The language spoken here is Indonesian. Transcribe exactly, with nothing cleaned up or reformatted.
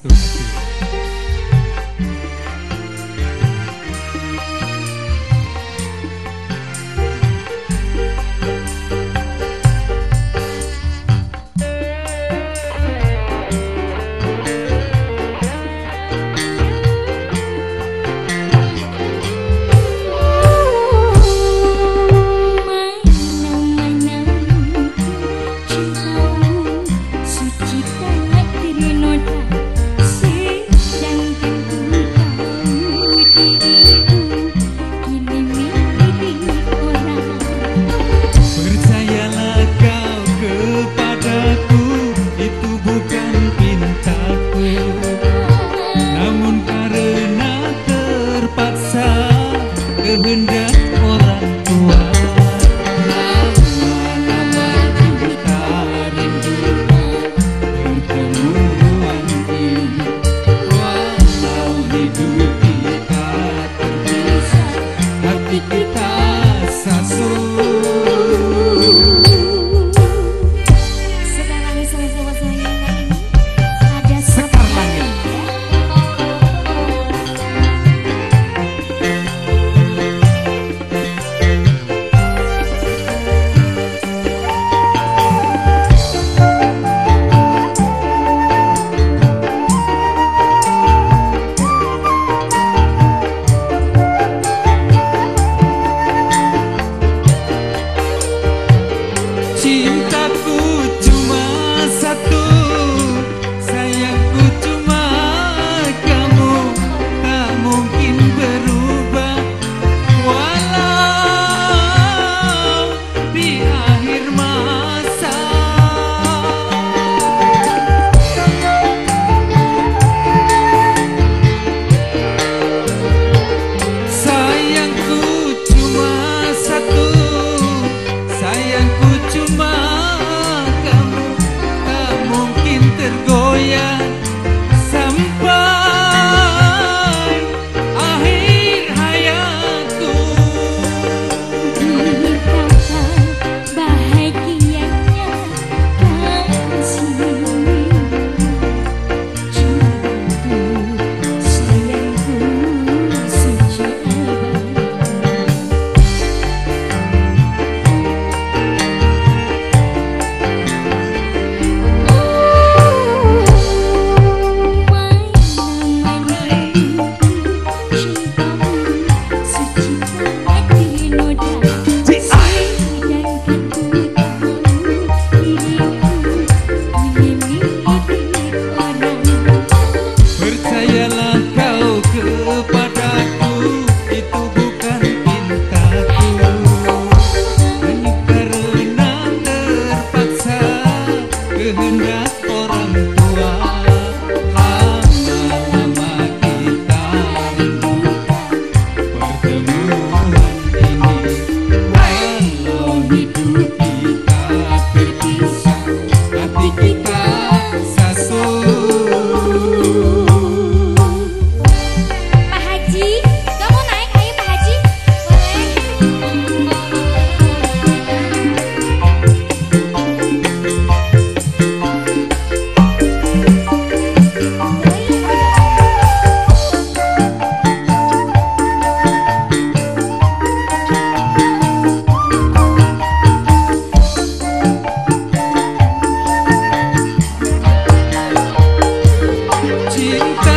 satu hati. Kehendak orang tua, lama-lama kita rindukan pertemuan ini. Walau hidup kita terpisah, hati kita satu. Sekarang sama-sama saya ini ada Sekar Langit. Cintaku cuma satu, sayangku cuma kamu, tak mungkin berubah walau di akhir masa. Sayangku cuma satu, sayangku cuma kamu, tak mungkin tergoyah sampai akhir hayatku. betapa bahagianya kasih. Cintaku, sayangku sejak Percayalah kau kepadaku, itu bukan pintaku. Hanya karena terpaksa kehendak orang tua. Lama-lama kita rindukan pertemuan ini. Walau hidup kita terpisah, hati kita satu. Pak Haji, kamu naik, ayo Pak Haji, boleh? Cinta